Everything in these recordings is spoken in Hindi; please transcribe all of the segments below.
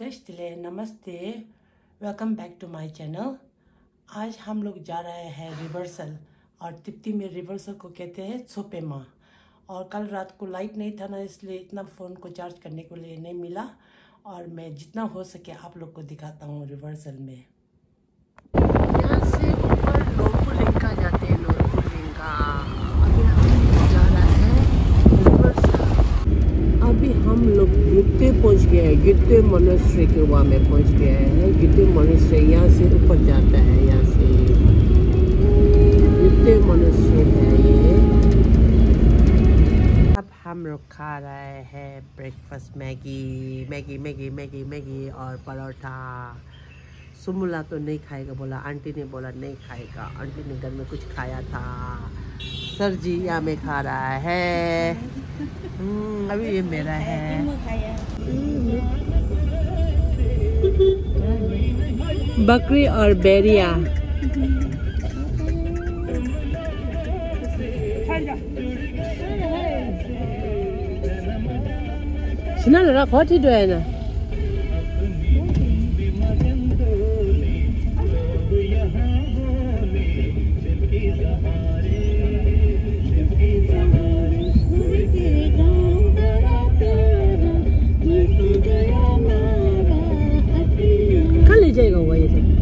तेस्तिले नमस्ते, welcome back to my channel. आज हम लोग जा रहे हैं रिवर्सल, और तिप्ती में रिवर्सल को कहते हैं छोपेमा। और कल रात को लाइट नहीं था ना, इसलिए इतना फ़ोन को चार्ज करने के लिए नहीं मिला, और मैं जितना हो सके आप लोग को दिखाता हूँ रिवर्सल में। यहाँ से ऊपर लोरपुलिंगा जाते हैं, लोरपुलिंगा। अभी हम जा रहे हैं रिवर्सल। अभी हम लोग गिट्टे पहुँच गए हैं, गिट्टे मोनेस्ट्री के वहाँ में पहुँच गए हैं। गिट्टे मोनेस्ट्री यहाँ से ऊपर जाता है, यहाँ से गिट्टे मोनेस्ट्री है ये। अब हम लोग खा रहे हैं breakfast, Maggi Maggi Maggi Maggi Maggi और परोठा। सुमुला तो नहीं खाएगा, बोला आंटी ने बोला नहीं खाएगा, आंटी ने घर में कुछ खाया था। सर जी यहाँ में खा रहा है। अभी ये मेरा है। बकरी और बेरिया। Sina na khoti do na. कहाँ ले जाएगा वो ये सब?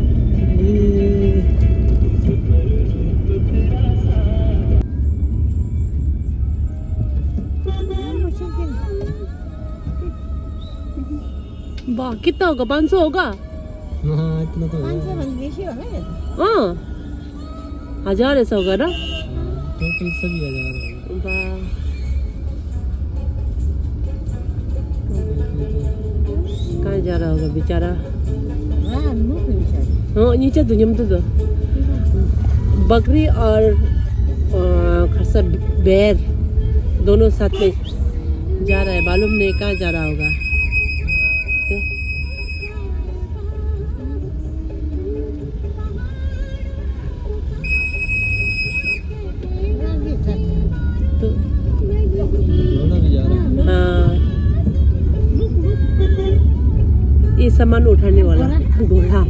वाह, कितना होगा? 500 होगा? हाँ, इतना तो 1000 ऐसा होगा ना? टोटल सभी 1000। कहाँ जा रहा होगा बेचारा? हाँ, नीचे तो जम तो बकरी और खरसा बैर दोनों साथ में जा रहा है। मालूम नहीं कहाँ जा रहा होगा। ये सामान उठाने वाला घोड़ा।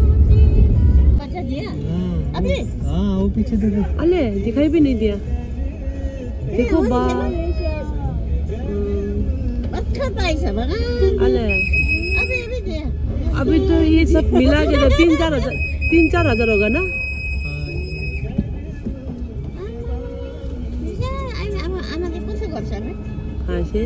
हाँ, वो पीछे देखो। अले दिखाई भी नहीं दिया। देखो बा। अले अभी तो ये सब मिला के तो 3-4 हजार होगा ना? हाँ से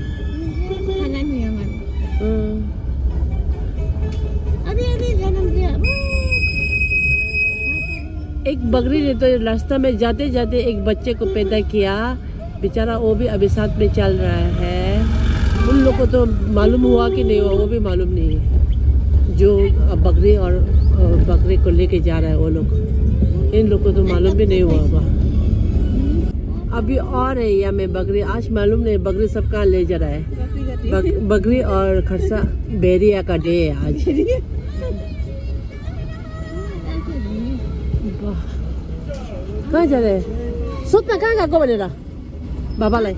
एक बकरी ने तो रास्ता में जाते जाते एक बच्चे को पैदा किया, बेचारा वो भी अभी साथ में चल रहा है। उन लोग को तो मालूम हुआ कि नहीं हुआ वो भी मालूम नहीं है। जो बकरी और बकरी को लेके जा रहा है वो लोग, इन लोग को तो मालूम भी नहीं हुआ होगा। अभी और है यहाँ में बकरी, आज मालूम नहीं बकरी सब कहाँ ले जा रहा है। बकरी और खरसा बेरिया का डे है आज। कहाँ जा रहे हैं? सोचना कहाँ को बनेगा बाबा लाई।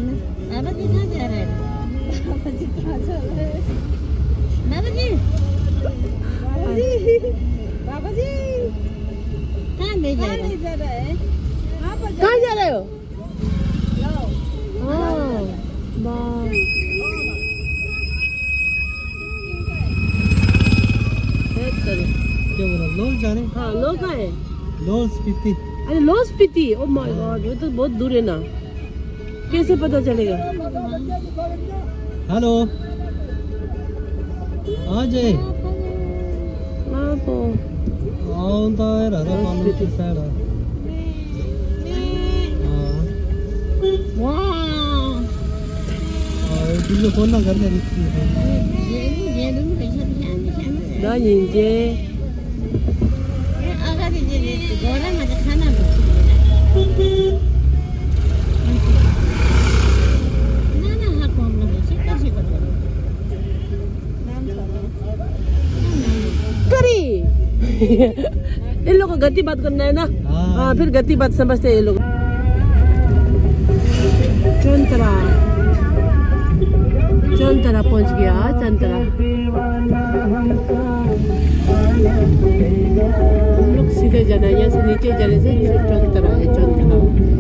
कहाँ जा रहे हो? क्या बोला? लोल जा रहे? हाँ, लोग कहाँ है? लोल स्पीति। अरे Lahaul Spiti, oh my god, ये तो बहुत दूर है ना, कैसे पता चलेगा? हेलो, आ जाए। आप आउंदा है राधा पानी की साइड है। वाह, और तुझे कौन ना घर में दिखती है? ना नीचे इन लोगों को गति बात करना है ना। हाँ, फिर गति बात समझते हैं ये लोग। चंतरा पहुंच गया, चंतरा। जाना है, यहाँ से नीचे जाने से चौंतरा है, चौंतरा।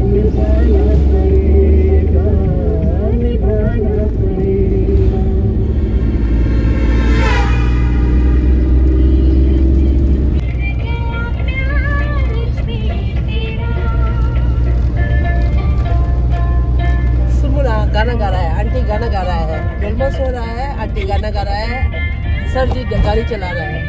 गाना गा रहा है, आंटी गाना गा रहा है, डोलमा सो रहा है, आंटी गाना गा रहा है, सर जी गाड़ी चला रहा है।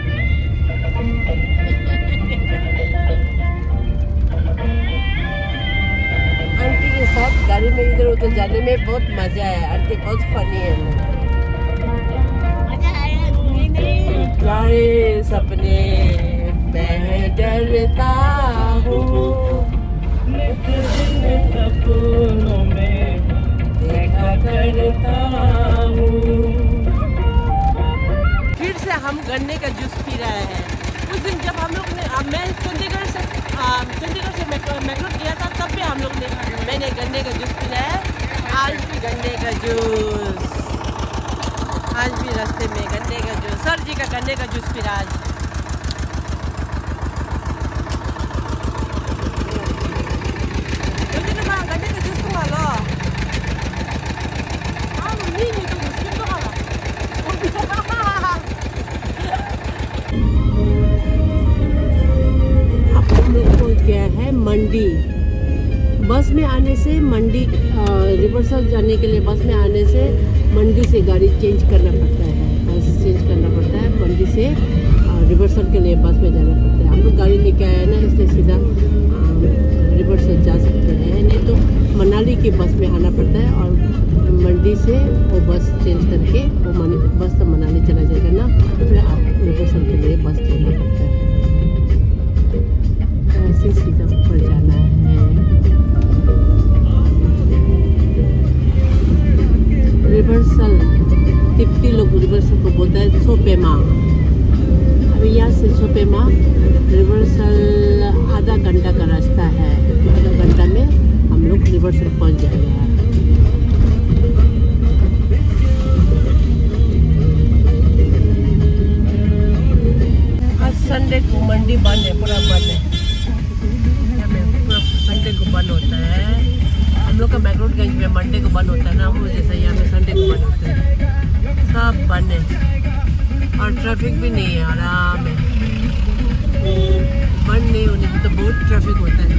आंटी के साथ गाड़ी में इधर उधर जाने में बहुत मजा है, आंटी बहुत फनी है। प्यारे सपने मैं डरता हूँ, सपनों में देखा करता हूँ। फिर से हम गन्ने का जूस पी रहे हैं। उस दिन जब हम लोग ने मैं चंडीगढ़ से मैक्लोड गया था, तब भी मैंने गन्ने का जूस पीना है। आज भी गन्ने का जूस, आज भी रास्ते में गन्ने का जूस, सर जी का गन्ने का जूस पी रहा आज। मंडी बस में आने से मंडी रिवर्सल जाने के लिए बस में आने से मंडी से गाड़ी चेंज करना पड़ता है, बस चेंज करना पड़ता है। मंडी से रिवर्सल के लिए बस में जाना पड़ता है। हम लोग गाड़ी लेके आए हैं ना, इसलिए सीधा रिवर्सल जा सकते हैं, नहीं तो मनाली की बस में आना पड़ता है और मंडी से वो बस चेंज करके वो बस तो मनाली चला जाएगा ना, फिर आप रिवर्सल के लिए बस लेना पड़ता है। ऐसे सीधा ऊपर जाना है। रिवर्सल तिप्ती लोग रिवर्सल को बोलता है सोपेमा। अभी यहाँ से सोपेमा रिवर्सल आधा घंटा का रास्ता है, आधा घंटा में हम लोग रिवर्सल पहुँच जाएगा। आज संडे को मंडी बंद है, पूरा बंद है, संडे को बंद होता है। हम लोग का मैक्लोडगंज में मंडे को बंद होता है ना, वो जैसे यहाँ में संडे को बंद होता है, सब बंद है और ट्रैफिक भी नहीं है, आराम है। बंद नहीं होने में तो बहुत ट्रैफिक होता है।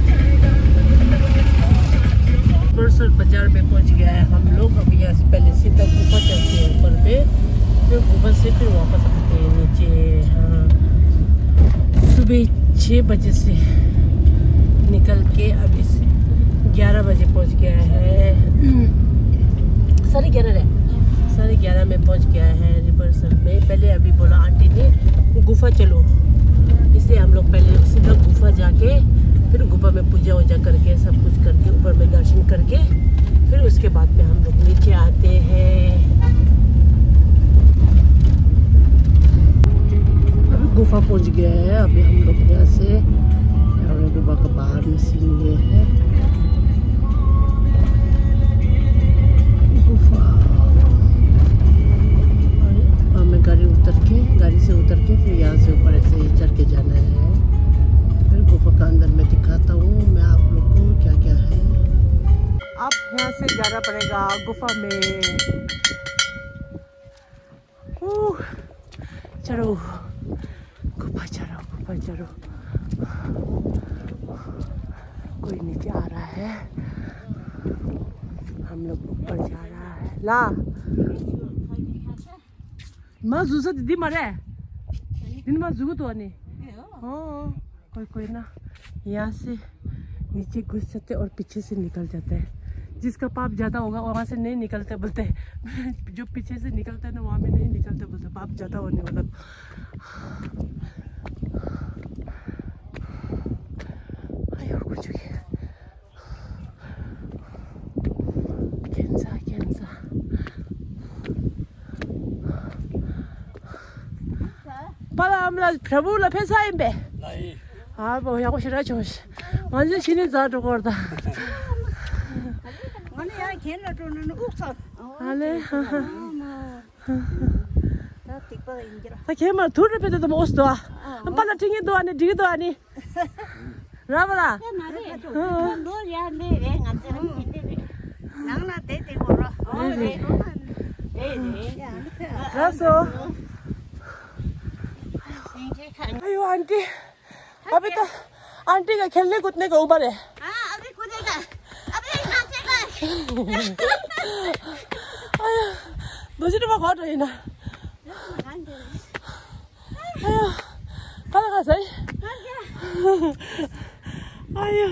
परसों बाजार में पहुँच गया है हम लोग। अभी यहाँ से पहले सीधा गुफा चलते हैं ऊपर पे, फिर गुफा से फिर वापस आते हैं नीचे। हाँ, सुबह 6 बजे से निकल के अभी 11 बजे पहुंच गया है, 11:30 में पहुंच गया है रिवर्सल में। पहले अभी बोला आंटी ने गुफा चलो, इसलिए हम लोग पहले सीधा गुफा जाके फिर गुफा में पूजा वूजा करके सब कुछ करके ऊपर में दर्शन करके फिर उसके बाद में हम लोग नीचे आते हैं। अभी गुफा पहुंच गया है। अभी हम लोग यहाँ से गुफा का बाहर में सीन ये है गुफा, और हमें गाड़ी से उतर के फिर यहाँ से ऊपर ऐसे ही चढ़ के जाना है। फिर गुफा का अंदर में दिखाता हूँ मैं आप लोग को क्या क्या है। अब यहाँ से जाना पड़ेगा गुफा में। चलो गुफा चढ़ो। कोई नीचे आ रहा है, हम लोग ऊपर जा रहा है। ला माँ जुसा दीदी मरे दिन माँ जुगो तो आने। हाँ कोई ना यहाँ से नीचे घुस जाते और पीछे से निकल जाते हैं। जिसका पाप ज़्यादा होगा वहाँ से नहीं निकलते बोलते हैं, जो पीछे से निकलता है ना वहाँ में नहीं निकलते बोलते, पाप ज़्यादा होने वाला। कुछ कैंसा 빨리 아무나 배불러 회사인데. 아, 뭐 하고 싫어 좀. 완전 신이 다 저거다. 아니, 야 걔는 저는 옥사. 아네. ta ke ma thur pe to mo sto am pa la tingi do ani di do ani rabala raso ayo aunty अभी तो आंटी का खेलने कूदने का उम्र है अभी कूदेगा अभी नाचेगा दूसरी बार खाट रही ना खाना खा सही आयो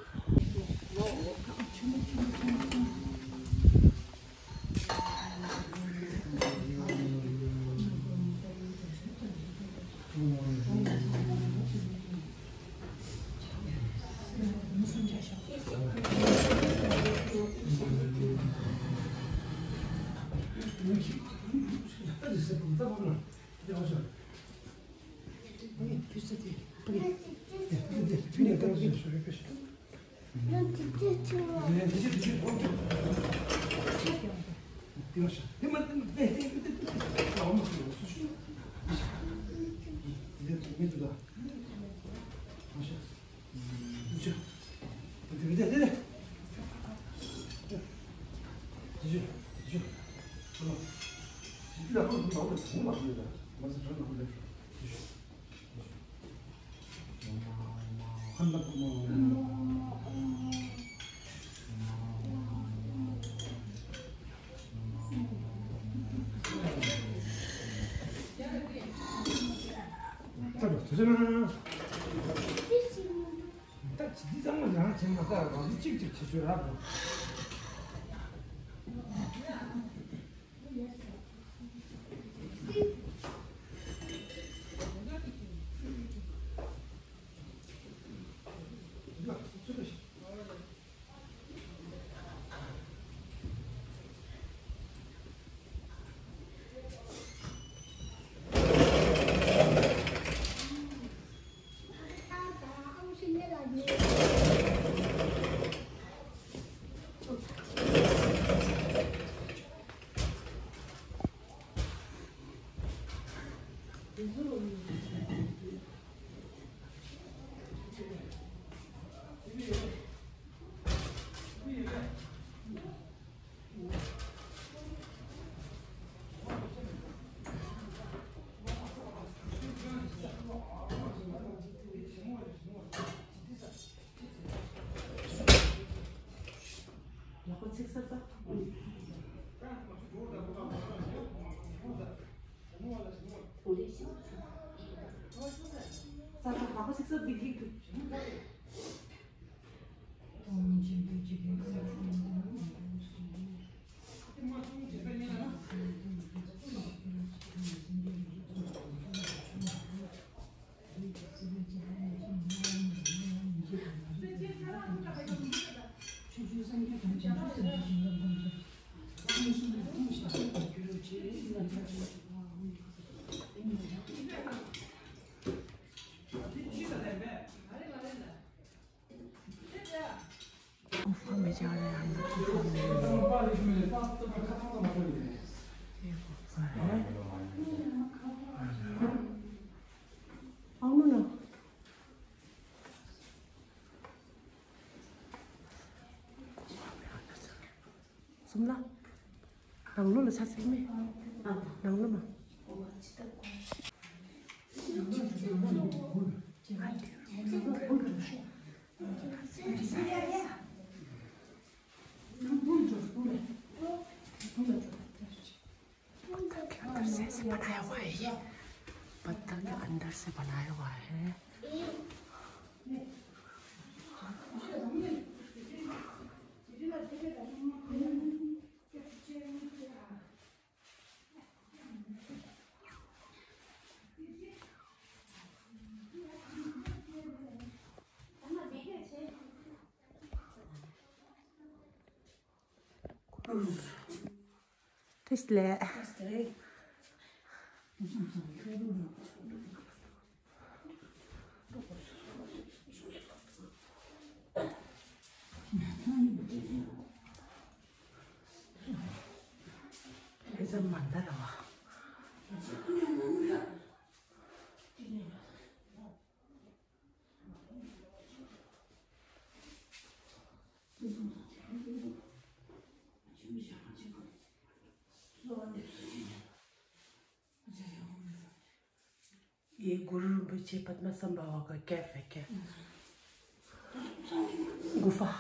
Sumla, nang lu lesat sih me, nang lu mah. पत्थर के अंदर से बनाया हुआ है Tesla. It's a mandala. ये गुरु rinpoche पद्मसंभव का कैफ है, कैफ गुफा।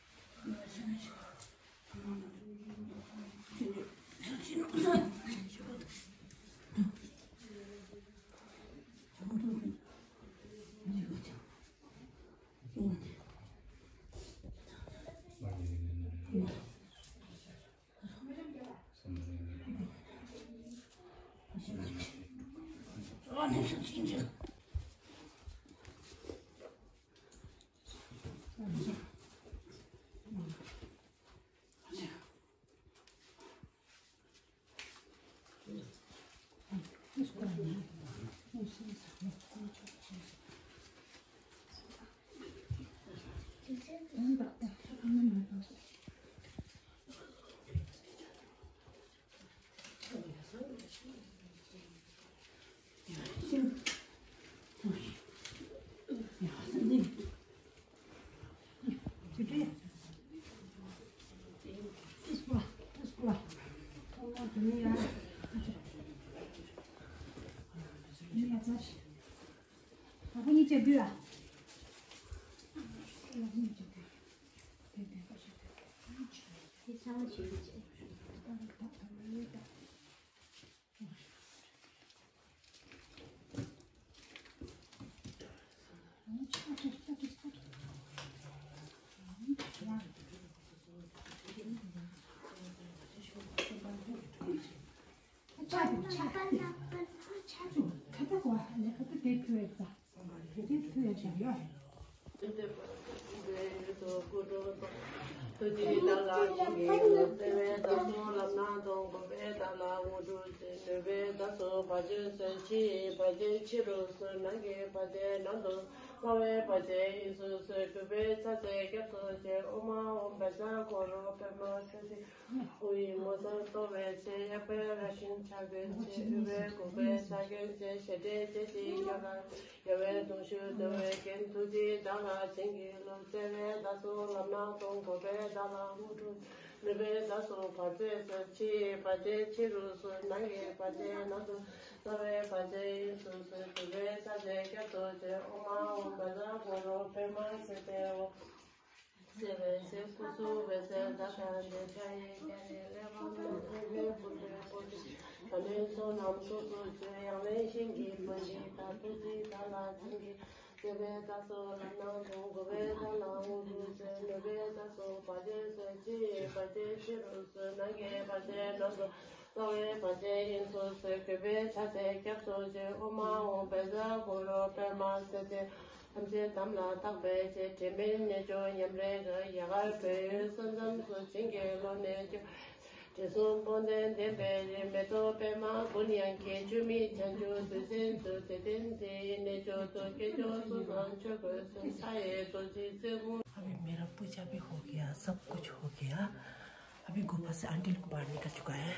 अभी मेरा पूजा भी हो गया, सब कुछ हो गया। अभी गुफा से आंटी लोग बाहर निकल चुका है।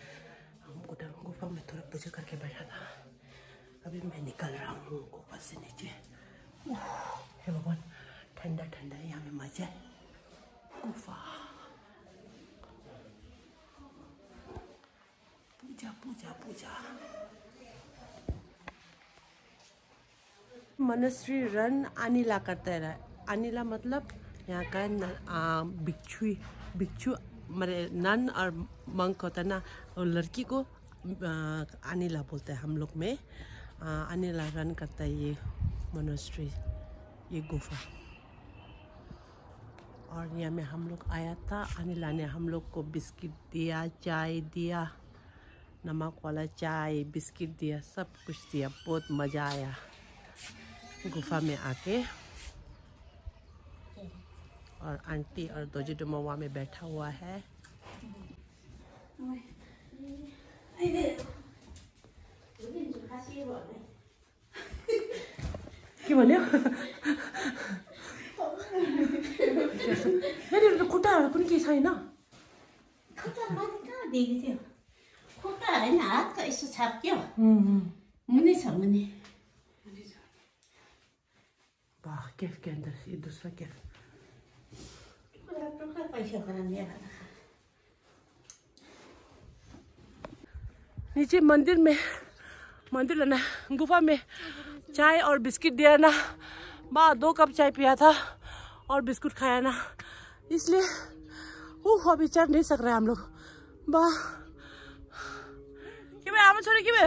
हम उधर गुफा में थोड़ा पूजा करके बैठा था। अभी मैं निकल रहा हूँ गुफा से नीचे। हे भगवान, ठंडा ठंडा है, यहाँ में मजा है। गुफा, पूजा पूजा पूजा। मोनेस्ट्री रन अनिला करता है। अनिला मतलब यहाँ का भिक्षु मेरे नन और मंक होता है ना, और लड़की को अनिला बोलते हैं हम लोग में। अनिला रन करता है ये मोनेस्ट्री, ये गुफा। और यहाँ में हम लोग आया था, अनिला ने हम लोग को बिस्किट दिया, चाय दिया, नमक वाला चाय, बिस्किट दिया, सब कुछ दिया। बहुत मज़ा आया गुफा में आके। और आंटी और दोजी डुमवा में बैठा हुआ है। के भन्यो? यहाँनिर खुट्टाहरू पनि केही छैन? खुट्टा माथि कहाँ दिएको थियो? खुट्टा होइन, हातको यसो छाप क्या? मुनि छ, मुनि। वाह, कैफ के अंदर ये दूसरा कैफ। नीचे मंदिर में, मंदिर लेना गुफा में चाय और बिस्किट दिया ना, 2 कप चाय पिया था और बिस्कुट खाया ना, इसलिए अभी चढ़ नहीं सक रहे हैं हम लोग। आम छोड़ी कि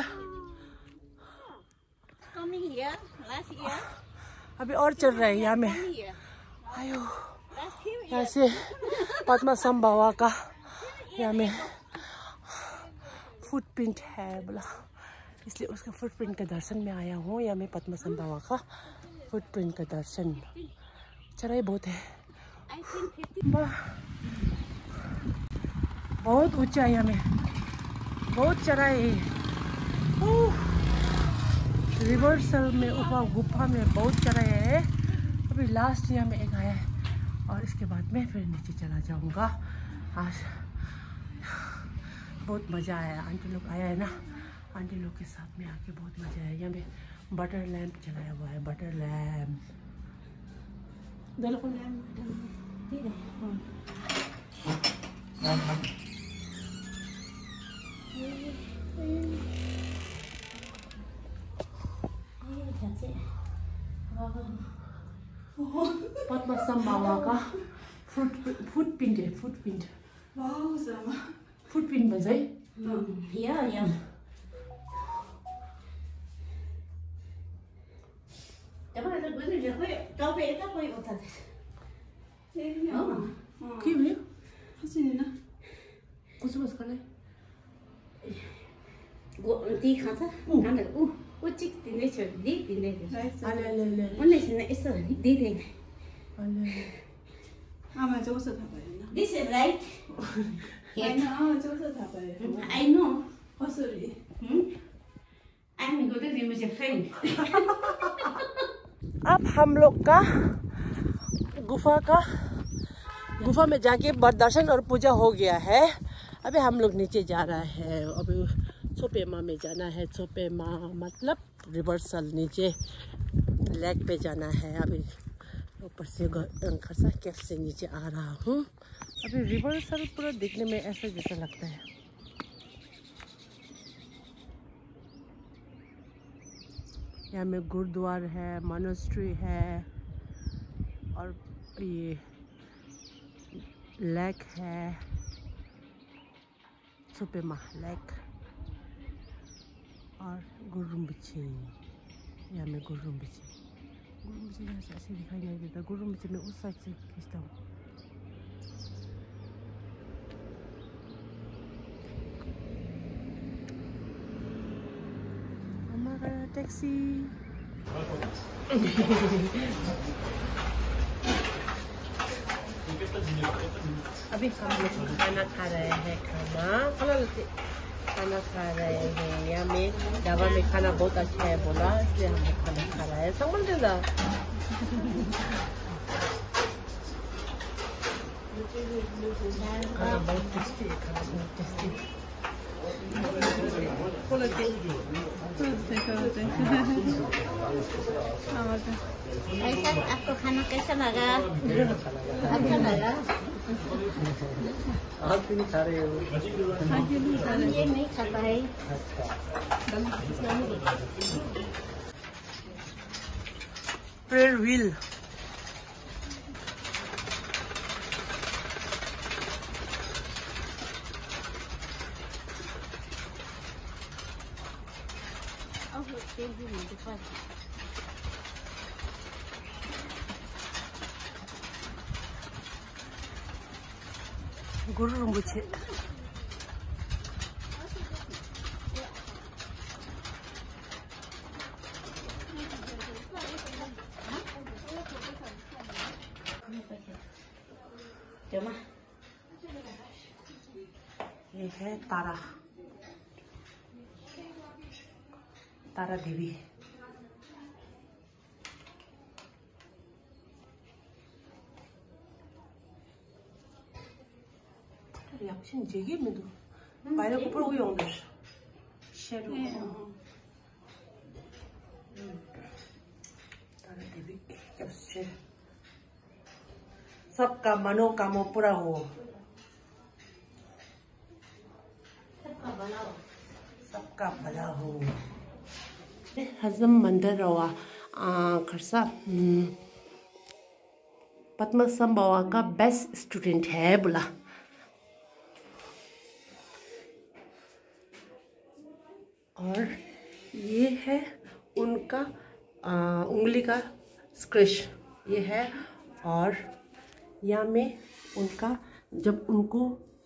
अभी और चल रहे हैं यहाँ में। आयो यहाँ से पद्मासम बाबा का यहाँ में फुटप्रिंट है बोला, इसलिए उसका फुटप्रिंट का दर्शन में आया हूँ। यहाँ में पद्मासम बाबा का फुटप्रिंट का दर्शन। चढ़ाई बहुत है, बहुत ऊंचा है, यहाँ में बहुत चढ़ाई है। रिवर्सल में ऊपर गुफा में बहुत चढ़ाई है। अभी लास्ट यहाँ में एक आया है और इसके बाद में फिर नीचे चला जाऊँगा। आज बहुत मज़ा आया, आंटी लोग आया है ना, आंटी लोग के साथ में आके बहुत मज़ा आया। यहाँ में बटर लैम्प चलाया हुआ है, बटर लैम्प। पद्मासम बाबा का फुटप्रिंट है, फुटप्रिंट। फुटप्रिंट भन्छ है। यहाँ के भयो? कसो बस गर्ने? ती खान्छ ऊ चिक दिँदैछ, दिँदैछ उनले यस्तो दिँदैन। आमा चाहिँ कस्तो थाहा भयो? This is right. I know. कसरी? I'm going to remove your friend. अब हम लोग का गुफा में जाके दर्शन और पूजा हो गया है। अभी हम लोग नीचे जा रहा है। अभी छोपेमा में जाना है। छोपेमा मतलब रिवर्सल, नीचे लेक पे जाना है। अभी ऊपर से खरसा कैफ से नीचे आ रहा हूँ। अभी रिवर्सल पूरा देखने में ऐसा जैसा लगता है। यहाँ में गुरुद्वार है, मॉनेस्ट्री है और ये लेक है, छोपेमा लेक और गुरुम्बिची। यहाँ में गुरुम्बिची यहाँ से ऐसे दिखाई नहीं देता। गुरुम्बिची में उस साइड से खींचता हूँ। हमारा टैक्सी अभी हम लोग खाना खा रहे हैं। खाना खा रहे हैं। यहाँ में ढाबा में खाना बहुत अच्छा है बोला, इसलिए हम लोग खाना खा रहे हैं। संभल देगा खाना बहुत टेस्टी है। खाना बहुत टेस्टी। आपको खाना कैसा लगा? अच्छा लगा? आप भी नहीं खा रहे हो? ये नहीं खा पाए। प्रेयर व्हील गुरुम्बिची ये है तारा देवी। रिएक्शन 제게 मेदो बाहिर ऊपर उयो आउँदछ शेडो। तारा देवी कैप्चर सबका मनोकामना पूरा हो। सबका भला हो। हजम मंदिर रवा खरसा पद्मसंभवा का बेस्ट स्टूडेंट है बोला। और ये है उनका उंगली का स्क्रैच ये है। और यहाँ में उनका जब उनको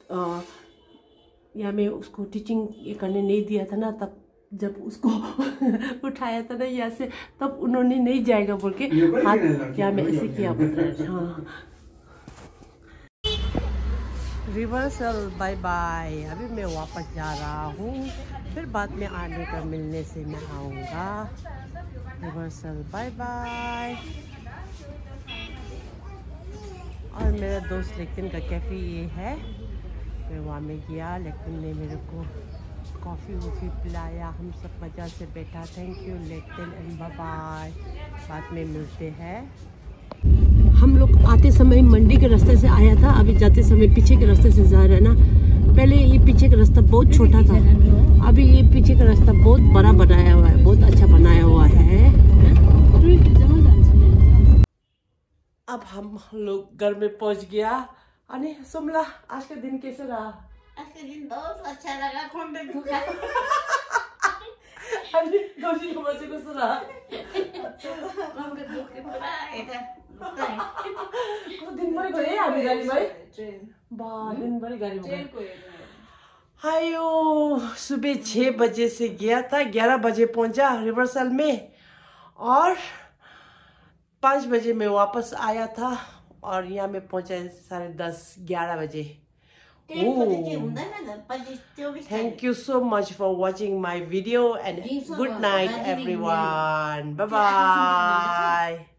यहाँ में उसको टीचिंग ये करने नहीं दिया था ना, तब जब उसको उठाया था ना यहाँ से, तब उन्होंने नहीं जाएगा बोल के हाथ क्या में ऐसे किया बोल। हाँ रिवर्सल बाय बाय। अभी मैं वापस जा रहा हूँ, फिर बाद में आने का मिलने से मैं आऊँगा। रिवर्सल बाय बाय। और मेरा दोस्त लेकिन का कैफ़े ये है, मैं वहाँ में गया, लेकिन ने मेरे को कॉफ़ी वॉफ़ी पिलाया, हम सब मज़ा से बैठा। थैंक यू लेकिन एंड बाय बाय, बाद में मिलते हैं। हम लोग आते समय मंडी के रास्ते से आया था, अभी जाते समय पीछे के रास्ते से जा रहे हैं ना। पहले ये पीछे का रास्ता बहुत छोटा था, अभी ये पीछे का रास्ता बहुत बड़ा बनाया हुआ है, बहुत अच्छा बनाया हुआ है। अब हम लोग घर में पहुंच गया। अने सुमला आज का दिन कैसा रहा? आज का दिन बहुत अच्छा लगा। कौन पे धोखा अरे दोषी को बच्चे को सुना कौन पे धोखे पड़ा है तो दिन भर गए हामी गाड़ी भाई बा दिन भर गाड़ी में। हायो सुबह 6 बजे से गया था, 11 बजे पहुंचा रिवर्सल में और 5 बजे में वापस आया था और यहाँ में पहुंचा 10:30 11 बजे। Thank you so much for watching my video and good night everyone. Bye bye.